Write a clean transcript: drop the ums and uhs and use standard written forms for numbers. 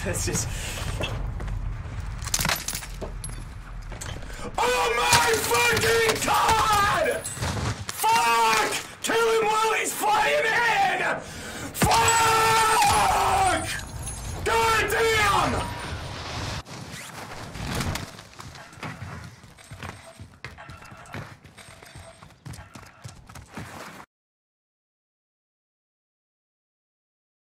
It's just... Oh my fucking god! Fuck! Kill him while he's flying in! Fuck! God damn!